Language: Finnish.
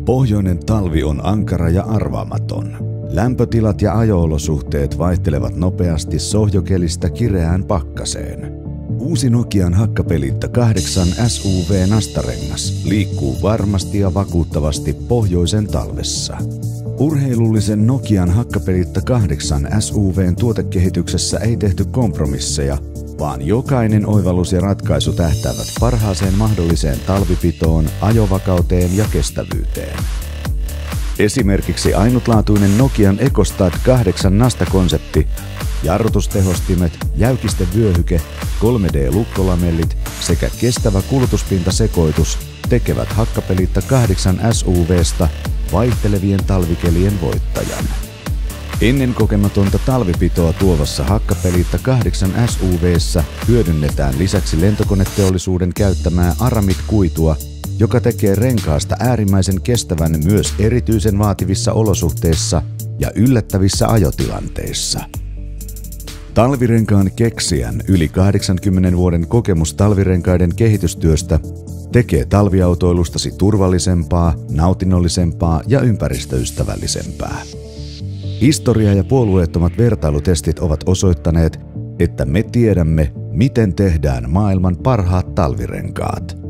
Pohjoinen talvi on ankara ja arvaamaton. Lämpötilat ja ajo-olosuhteet vaihtelevat nopeasti sohjokelistä kireään pakkaseen. Uusi Nokian Hakkapeliitta 8 SUV nastarengas liikkuu varmasti ja vakuuttavasti pohjoisen talvessa. Urheilullisen Nokian Hakkapeliitta 8 SUV:n tuotekehityksessä ei tehty kompromisseja, vaan jokainen oivallus ja ratkaisu tähtäävät parhaaseen mahdolliseen talvipitoon, ajovakauteen ja kestävyyteen. Esimerkiksi ainutlaatuinen Nokian EcoStart 8 nastakonsepti, jarrutustehostimet, jäykistevyöhyke, 3D-lukkolamellit sekä kestävä kulutuspintasekoitus tekevät Hakkapeliitta 8 SUV:sta vaihtelevien talvikelien voittajan. Ennen kokematonta talvipitoa tuovassa Hakkapeliitta 8 SUV:ssä hyödynnetään lisäksi lentokoneteollisuuden käyttämää Aramid-kuitua, joka tekee renkaasta äärimmäisen kestävän myös erityisen vaativissa olosuhteissa ja yllättävissä ajotilanteissa. Talvirenkaan keksijän yli 80 vuoden kokemus talvirenkaiden kehitystyöstä tekee talviautoilustasi turvallisempaa, nautinnollisempaa ja ympäristöystävällisempää. Historia ja puolueettomat vertailutestit ovat osoittaneet, että me tiedämme, miten tehdään maailman parhaat talvirenkaat.